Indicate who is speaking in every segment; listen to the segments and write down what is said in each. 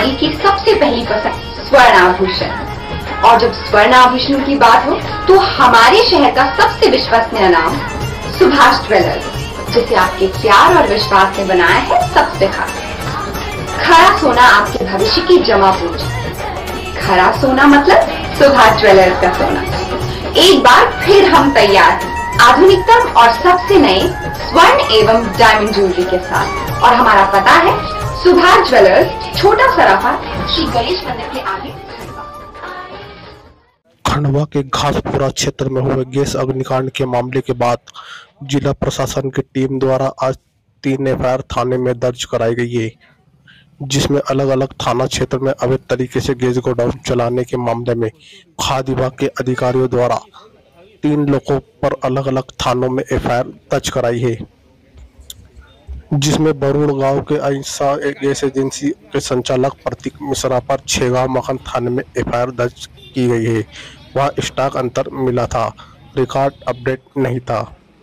Speaker 1: नारी की सबसे पहली पसंद स्वर्ण आभूषण। और जब स्वर्ण आभूषण की बात हो तो हमारे शहर का सबसे विश्वसनीय नाम सुभाष ज्वेलर्स, जिसे आपके प्यार और विश्वास ने बनाया है सबसे खास। खरा सोना आपके भविष्य की जमा पूंजी। खरा सोना मतलब सुभाष ज्वेलर्स का सोना। एक बार फिर हम तैयार हैं आधुनिकतम और सबसे नए स्वर्ण एवं डायमंड ज्वेलरी के साथ। और हमारा पता है सुभाष ज्वेलर्स, छोटा सराफा, श्री गणेश मंदिर के आगे।
Speaker 2: खंडवा के घासपुरा क्षेत्र में हुए गैस अग्निकांड के मामले के बाद जिला प्रशासन की टीम द्वारा आज 3 एफआईआर थाने में दर्ज कराई गई है, जिसमें अलग अलग थाना क्षेत्र में अवैध तरीके से गैस गोडाउन चलाने के मामले में खाद्य विभाग के अधिकारियों द्वारा 3 लोगों पर अलग अलग थानों में एफआईआर दर्ज कराई है, जिसमें बरूड़ गांव के अहिंसा गैस एजेंसी के संचालक प्रतीक मिश्रा पर छेगांव मखन थाने में एफआईआर दर्ज की गई है। वहाँ स्टॉक अंतर मिला था, रिकॉर्ड अपडेट नहीं था।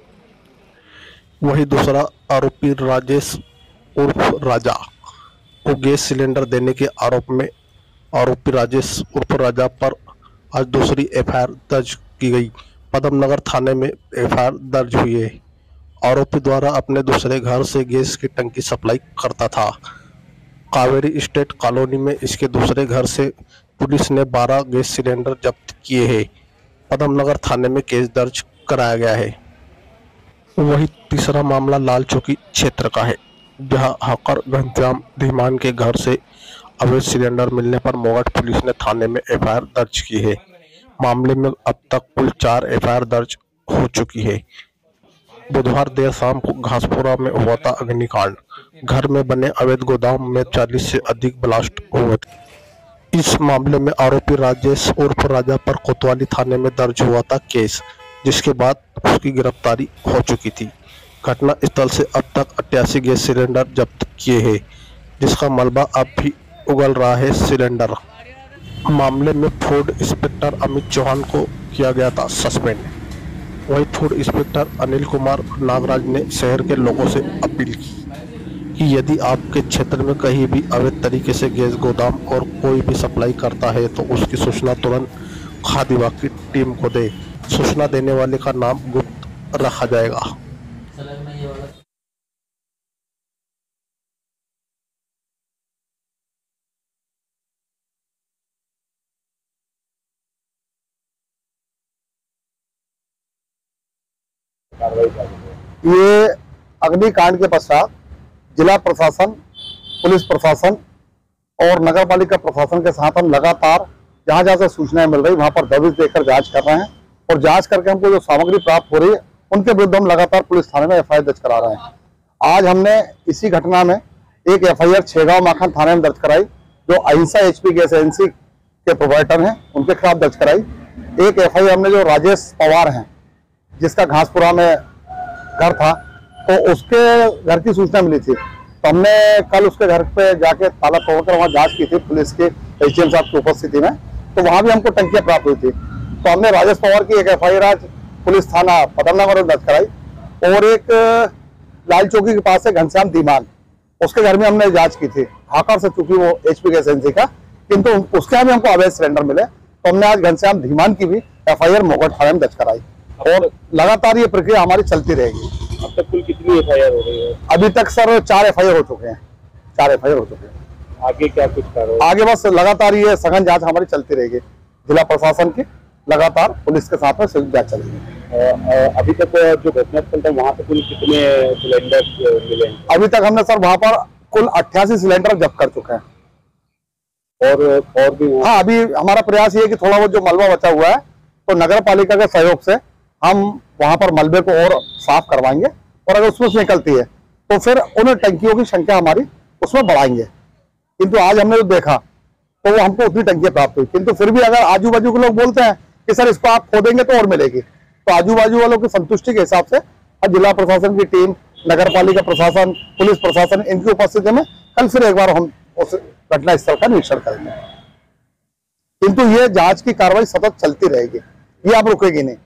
Speaker 2: वही दूसरा आरोपी राजेश उर्फ राजा को गैस सिलेंडर देने के आरोप में आरोपी राजेश उर्फ राजा पर आज दूसरी एफआईआर दर्ज की गई। पदमनगर थाने में एफआईआर दर्ज हुई है। आरोपी द्वारा अपने दूसरे घर से गैस की टंकी सप्लाई करता था। कावेरी स्टेट कॉलोनी में इसके दूसरे घर से पुलिस ने 12 गैस सिलेंडर जब्त किए हैं। पदमनगर थाने में केस दर्ज कराया गया है। वही तीसरा मामला लाल चौकी क्षेत्र का है, जहां हकर घनश्याम धीमान के घर से अवैध सिलेंडर मिलने पर मोगट पुलिस ने थाने में एफआईआर दर्ज की है। मामले में अब तक कुल 4 एफआईआर दर्ज हो चुकी है। बुधवार देर शाम को घासपुरा में हुआ था अग्निकांड। घर में बने अवैध गोदाम में 40 से अधिक ब्लास्ट हुए थे। इस मामले में आरोपी राजेश उर्फ राजा पर कोतवाली थाने में दर्ज हुआ था केस, जिसके बाद उसकी गिरफ्तारी हो चुकी थी। घटना स्थल से अब तक 88 गैस सिलेंडर जब्त किए हैं, जिसका मलबा अब भी उगल रहा है। सिलेंडर मामले में फूड इंस्पेक्टर अमित चौहान को किया गया था सस्पेंड। वही फूड इंस्पेक्टर अनिल कुमार नागराज ने शहर के लोगों से अपील की कि यदि आपके क्षेत्र में कहीं भी अवैध तरीके से गैस गोदाम और कोई भी सप्लाई करता है तो उसकी सूचना तुरंत खाद्य विभाग की टीम को दे। सूचना देने वाले का नाम गुप्त रखा जाएगा।
Speaker 3: ये अग्निकांड के पश्चात जिला प्रशासन, पुलिस प्रशासन और नगर पालिका प्रशासन के साथ हम लगातार जहां जहां से सूचनाएं मिल रही वहां पर दबिश देकर जांच कर रहे हैं। और जांच करके हमको जो सामग्री प्राप्त हो रही है उनके विरुद्ध हम लगातार पुलिस थाने में एफआईआर दर्ज करा रहे हैं। आज हमने इसी घटना में एक एफआईआर छेगांव मखन थाने में दर्ज कराई, जो अहिंसा एचपी गैस एजेंसी के प्रोप्राइटर हैं उनके खिलाफ दर्ज कराई। एक एफआईआर हमने जो राजेश पवार हैं, जिसका घासपुरा में घर था, तो उसके घर की सूचना मिली थी, तो हमने कल उसके घर पे जाके ताला तोड़कर वहां जांच की थी पुलिस के एसडीएम साहब की उपस्थिति में। तो वहां भी हमको टंकियां प्राप्त हुई थी। तो हमने राजेश पवार की एक एफआईआर आज पुलिस थाना पदमनगर में दर्ज कराई। और एक लाल चौकी के पास है घनश्याम धीमान, उसके घर में हमने जांच की थी। हाकर से चूंकि वो एचपी गैस एजेंसी का, किंतु उसके यहाँ भी हमको अवैध सिलेंडर मिले, तो हमने आज घनश्याम धीमान की भी एफआईआर मोगट थाने में दर्ज कराई। और लगातार ये प्रक्रिया हमारी चलती रहेगी।
Speaker 4: अब तक कुल कितनी एफआईआर हो रही है?
Speaker 3: अभी तक सर 4 एफआईआर हो चुके हैं। 4 एफआईआर हो चुके हैं।
Speaker 4: आगे क्या कुछ कार्रवाई?
Speaker 3: आगे बस लगातार ये सघन जांच हमारी चलती रहेगी। जिला प्रशासन की लगातार पुलिस के साथ में संयुक्त जांच चलेगी।
Speaker 4: अभी तक जो घटनास्थल था वहाँ पे कुल कितने सिलेंडर मिले?
Speaker 3: अभी तक हमने सर वहाँ पर कुल 88 सिलेंडर जब्त कर चुके हैं।
Speaker 4: और भी?
Speaker 3: हाँ, अभी हमारा प्रयास ये है कि थोड़ा बहुत जो मलबा बचा हुआ है तो नगर पालिका के सहयोग से हम वहां पर मलबे को और साफ करवाएंगे, और अगर उसमें से निकलती है तो फिर उन टंकियों की संख्या हमारी उसमें बढ़ाएंगे। किंतु आज हमने जो देखा तो वो हमको उतनी टंकियां प्राप्त हुई, किंतु फिर भी अगर आजू बाजू के लोग बोलते हैं कि सर इसको आप खोदेंगे तो और मिलेगी, तो आजू बाजू वालों की संतुष्टि के हिसाब से आज जिला प्रशासन की टीम, नगर पालिका प्रशासन, पुलिस प्रशासन, इनकी उपस्थिति में कल फिर एक बार हम उस घटना स्थल का निरीक्षण करेंगे। किंतु ये जांच की कार्रवाई सतत चलती रहेगी, ये आप रुकेगी नहीं।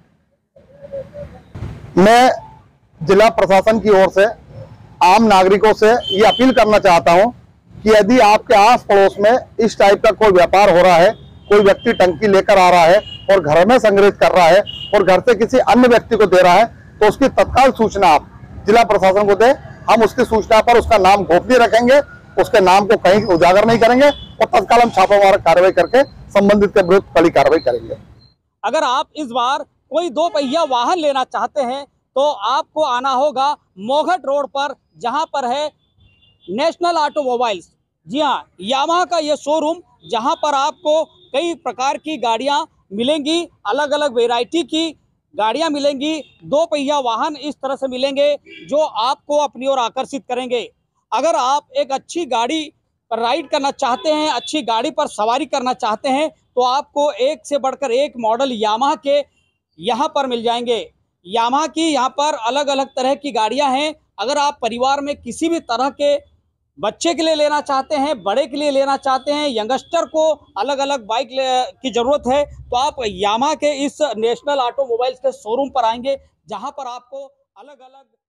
Speaker 3: मैं जिला प्रशासन की ओर से आम नागरिकों से ये अपील करना चाहता हूं कि यदि आपके आस पड़ोस में इस टाइप का कोई व्यापार हो रहा है, कोई व्यक्ति टंकी लेकर आ रहा है और घर में संग्रहित कर रहा है और घर से किसी अन्य व्यक्ति को दे रहा है, तो उसकी तत्काल सूचना आप जिला प्रशासन को दें। हम उसकी सूचना पर उसका नाम गोपनीय रखेंगे, उसके नाम को कहीं उजागर नहीं करेंगे और तत्काल हम छापामार कार्रवाई करके संबंधित के विरुद्ध कड़ी कार्रवाई करेंगे।
Speaker 5: अगर आप इस बार कोई 2 पहिया वाहन लेना चाहते हैं तो आपको आना होगा मोघट रोड पर, जहां पर है नेशनल ऑटोमोबाइल्स। जी हाँ, यामाहा का ये शोरूम, जहां पर आपको कई प्रकार की गाड़ियां मिलेंगी, अलग अलग वैरायटी की गाड़ियां मिलेंगी। 2 पहिया वाहन इस तरह से मिलेंगे जो आपको अपनी ओर आकर्षित करेंगे। अगर आप एक अच्छी गाड़ी पर राइड करना चाहते हैं, अच्छी गाड़ी पर सवारी करना चाहते हैं, तो आपको एक से बढ़कर एक मॉडल यामाहा के यहाँ पर मिल जाएंगे। यामाहा की यहाँ पर अलग अलग तरह की गाड़ियाँ हैं। अगर आप परिवार में किसी भी तरह के बच्चे के लिए लेना चाहते हैं, बड़े के लिए लेना चाहते हैं, यंगस्टर को अलग अलग बाइक की ज़रूरत है, तो आप यामाहा के इस नेशनल ऑटोमोबाइल्स के शोरूम पर आएंगे, जहाँ पर आपको अलग अलग